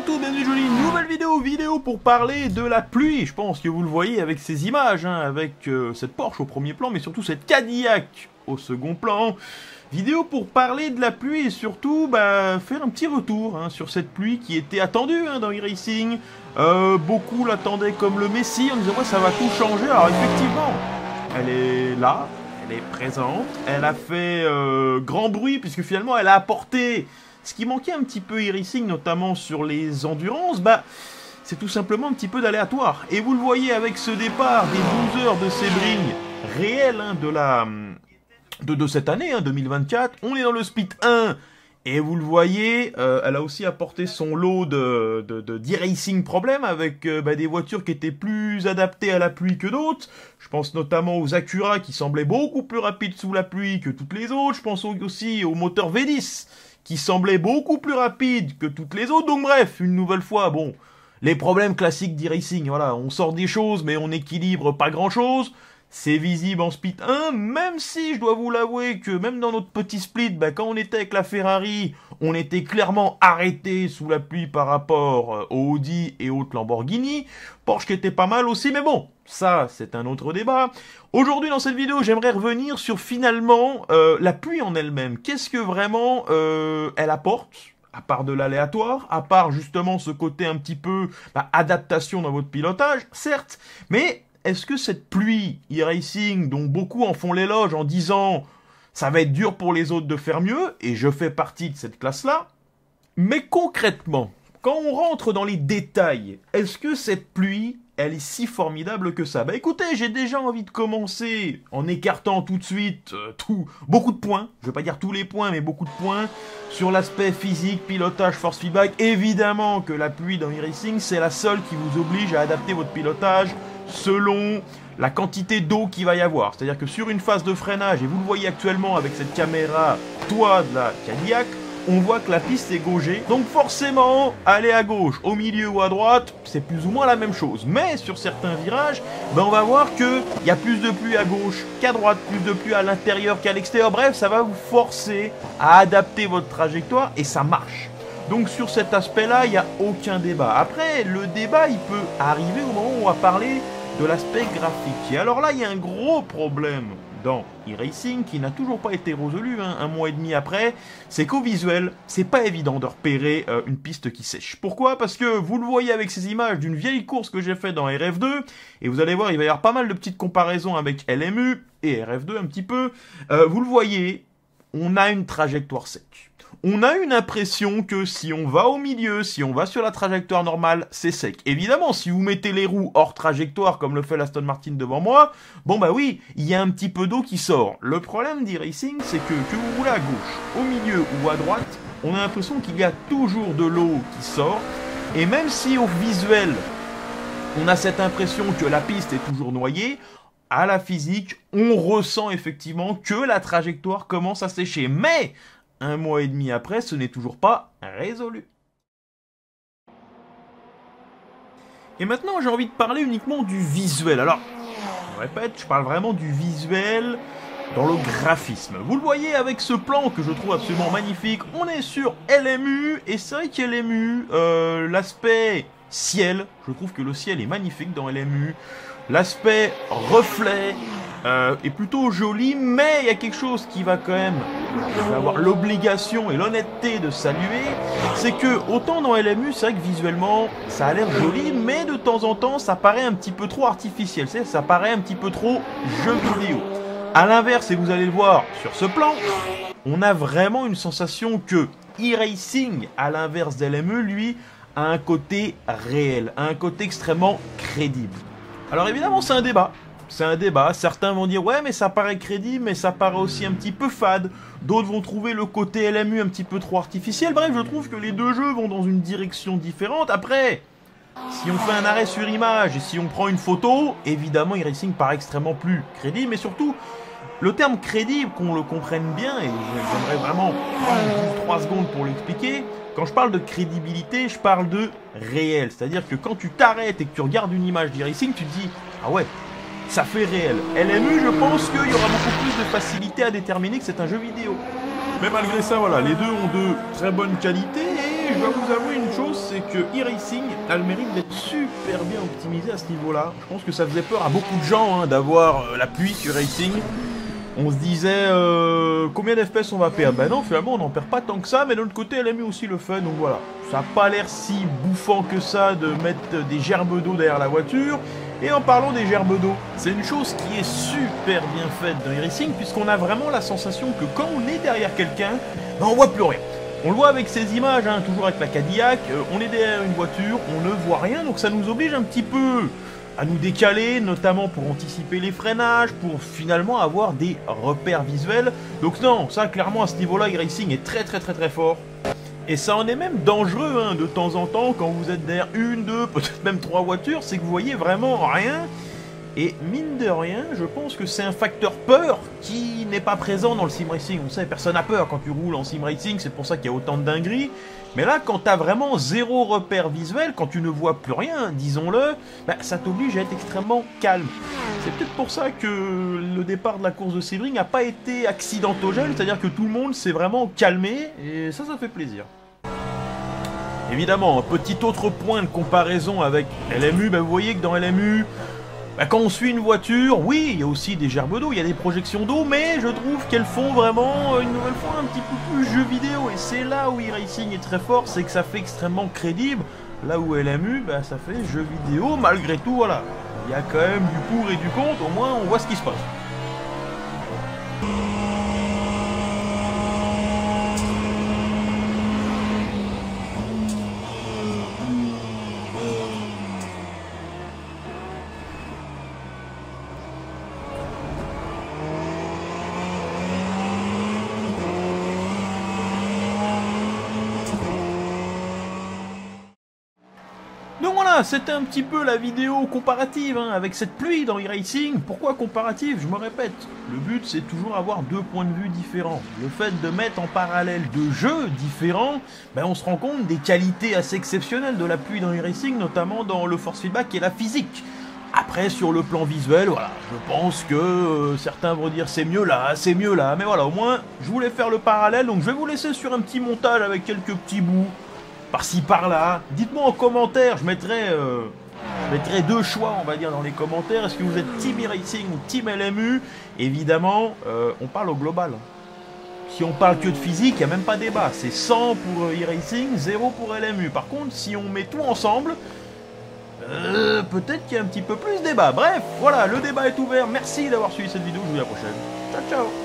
à tous, bienvenue dans une nouvelle vidéo pour parler de la pluie. Je pense que vous le voyez avec ces images, hein, avec cette Porsche au premier plan, mais surtout cette Cadillac au second plan. Vidéo pour parler de la pluie et surtout faire un petit retour sur cette pluie qui était attendue dans e-racing. Beaucoup l'attendaient comme le Messie, en disant ouais, ça va tout changer. Alors effectivement, elle est là, elle est présente, elle a fait grand bruit puisque finalement elle a apporté ce qui manquait un petit peu e-racing, notamment sur les endurances, c'est tout simplement un petit peu d'aléatoire. Et vous le voyez avec ce départ des 12 heures de Sebring réel de cette année, 2024. On est dans le split 1. Et vous le voyez, elle a aussi apporté son lot d'e-racing problèmes avec des voitures qui étaient plus adaptées à la pluie que d'autres. Je pense notamment aux Acura qui semblaient beaucoup plus rapides sous la pluie que toutes les autres. Je pense aussi au moteur V10 qui semblait beaucoup plus rapide que toutes les autres. Donc bref, une nouvelle fois, les problèmes classiques d'e-racing, voilà, on sort des choses, mais on équilibre pas grand-chose. C'est visible en split 1, même si je dois vous l'avouer que même dans notre petit split, quand on était avec la Ferrari, on était clairement arrêté sous la pluie par rapport au Audi et autres Lamborghini. Porsche qui était pas mal aussi, mais bon, ça c'est un autre débat. Aujourd'hui dans cette vidéo, j'aimerais revenir sur finalement la pluie en elle-même. Qu'est-ce que vraiment elle apporte ? À part de l'aléatoire, à part justement ce côté un petit peu adaptation dans votre pilotage, certes, mais est-ce que cette pluie e-racing, dont beaucoup en font l'éloge en disant « ça va être dur pour les autres de faire mieux », et je fais partie de cette classe-là, mais concrètement, quand on rentre dans les détails, est-ce que cette pluie, elle est si formidable que ça ? Écoutez, j'ai déjà envie de commencer en écartant tout de suite beaucoup de points, je vais pas dire tous les points, mais beaucoup de points, sur l'aspect physique, pilotage, force feedback. Évidemment que la pluie dans e-racing, c'est la seule qui vous oblige à adapter votre pilotage selon la quantité d'eau qu'il va y avoir. C'est-à-dire que sur une phase de freinage, et vous le voyez actuellement avec cette caméra toit de la Cadillac, on voit que la piste est gaugée. Donc forcément, aller à gauche, au milieu ou à droite, c'est plus ou moins la même chose. Mais sur certains virages, on va voir qu'il y a plus de pluie à gauche qu'à droite, plus de pluie à l'intérieur qu'à l'extérieur. Bref, ça va vous forcer à adapter votre trajectoire et ça marche. Donc sur cet aspect-là, il n'y a aucun débat. Après, le débat, il peut arriver au moment où on va parler de l'aspect graphique. Et alors là, il y a un gros problème dans e-racing qui n'a toujours pas été résolu, un mois et demi après, c'est qu'au visuel, c'est pas évident de repérer une piste qui sèche. Pourquoi ? Parce que vous le voyez avec ces images d'une vieille course que j'ai faite dans RF2, et vous allez voir, il va y avoir pas mal de petites comparaisons avec LMU et RF2 un petit peu. Vous le voyez, on a une trajectoire sec. On a une impression que si on va au milieu, si on va sur la trajectoire normale, c'est sec. Évidemment, si vous mettez les roues hors trajectoire, comme le fait l'Aston Martin devant moi, oui, il y a un petit peu d'eau qui sort. Le problème d'e-racing, c'est que vous roulez à gauche, au milieu ou à droite, on a l'impression qu'il y a toujours de l'eau qui sort. Et même si au visuel, on a cette impression que la piste est toujours noyée, à la physique, on ressent effectivement que la trajectoire commence à sécher. Mais un mois et demi après, ce n'est toujours pas résolu. Et maintenant, j'ai envie de parler uniquement du visuel. Alors, je répète, je parle vraiment du visuel dans le graphisme. Vous le voyez avec ce plan que je trouve absolument magnifique. On est sur LMU, et c'est vrai que LMU, l'aspect ciel, je trouve que le ciel est magnifique dans LMU. L'aspect reflet est plutôt joli, mais il y a quelque chose qui va quand même avoir l'obligation et l'honnêteté de saluer, c'est que autant dans LMU, c'est vrai que visuellement ça a l'air joli, mais de temps en temps ça paraît un petit peu trop artificiel, ça paraît un petit peu trop jeu vidéo. A l'inverse, et vous allez le voir sur ce plan, on a vraiment une sensation que e-racing, à l'inverse d'LMU, lui, a un côté réel, a un côté extrêmement crédible. Alors évidemment, c'est un débat. C'est un débat. Certains vont dire « Ouais, mais ça paraît crédible, mais ça paraît aussi un petit peu fade. » D'autres vont trouver le côté LMU un petit peu trop artificiel. Bref, je trouve que les deux jeux vont dans une direction différente. Après, si on fait un arrêt sur image et si on prend une photo, évidemment, e-racing paraît extrêmement plus crédible. Mais surtout, le terme crédible, qu'on le comprenne bien, et j'aimerais vraiment prendre 3 secondes pour l'expliquer. Quand je parle de crédibilité, je parle de réel. C'est-à-dire que quand tu t'arrêtes et que tu regardes une image d'e-racing, tu te dis « Ah ouais, ça fait réel. » LMU, je pense qu'il y aura beaucoup plus de facilité à déterminer que c'est un jeu vidéo. Mais malgré ça, voilà, les deux ont de très bonnes qualités et je dois vous avouer une chose, c'est que e-racing a le mérite d'être super bien optimisé à ce niveau-là. Je pense que ça faisait peur à beaucoup de gens hein, d'avoir la pluie sur e-racing. On se disait combien d'FPS on va perdre. Ben non, finalement on n'en perd pas tant que ça, mais d'un autre côté elle a mis aussi le fun, donc voilà. Ça n'a pas l'air si bouffant que ça de mettre des gerbes d'eau derrière la voiture. Et en parlant des gerbes d'eau, c'est une chose qui est super bien faite dans e-racing, puisqu'on a vraiment la sensation que quand on est derrière quelqu'un, ben on voit plus rien. On le voit avec ces images, hein, toujours avec la Cadillac, on est derrière une voiture, on ne voit rien, donc ça nous oblige un petit peu à nous décaler, notamment pour anticiper les freinages, pour finalement avoir des repères visuels. Donc non, ça clairement à ce niveau-là, e-racing est très fort. Et ça en est même dangereux hein, de temps en temps, quand vous êtes derrière une, deux, peut-être même trois voitures, c'est que vous voyez vraiment rien. Et mine de rien, je pense que c'est un facteur peur qui n'est pas présent dans le sim racing. On sait, personne n'a peur quand tu roules en sim racing, c'est pour ça qu'il y a autant de dingueries. Mais là, quand t'as vraiment zéro repère visuel, quand tu ne vois plus rien, disons-le, bah, ça t'oblige à être extrêmement calme. C'est peut-être pour ça que le départ de la course de Sebring n'a pas été accidentogène, c'est-à-dire que tout le monde s'est vraiment calmé, et ça fait plaisir. Évidemment, un petit autre point de comparaison avec LMU, bah, vous voyez que dans LMU, bah, quand on suit une voiture, oui, il y a aussi des gerbes d'eau, il y a des projections d'eau, mais je trouve qu'elles font vraiment une nouvelle fois un petit peu plus jeu vidéo. Et c'est là où e-racing est très fort, c'est que ça fait extrêmement crédible. Là où LMU, bah, ça fait jeu vidéo, malgré tout, voilà. Il y a quand même du pour et du contre, au moins on voit ce qui se passe. Donc voilà, c'était un petit peu la vidéo comparative hein, avec cette pluie dans e-racing. Pourquoi comparative? Je me répète, le but c'est toujours avoir deux points de vue différents. Le fait de mettre en parallèle deux jeux différents, ben, on se rend compte des qualités assez exceptionnelles de la pluie dans e-racing, notamment dans le force feedback et la physique. Après, sur le plan visuel, voilà, je pense que certains vont dire c'est mieux là, mais voilà, au moins, je voulais faire le parallèle, donc je vais vous laisser sur un petit montage avec quelques petits bouts. Par-ci, par-là. Dites-moi en commentaire, je mettrai deux choix, on va dire, dans les commentaires. Est-ce que vous êtes Team e-racing ou Team LMU? Évidemment, on parle au global. Si on parle que de physique, il n'y a même pas débat. C'est 100 pour e-racing, 0 pour LMU. Par contre, si on met tout ensemble, peut-être qu'il y a un petit peu plus de débat. Bref, voilà, le débat est ouvert. Merci d'avoir suivi cette vidéo, je vous dis à la prochaine. Ciao, ciao.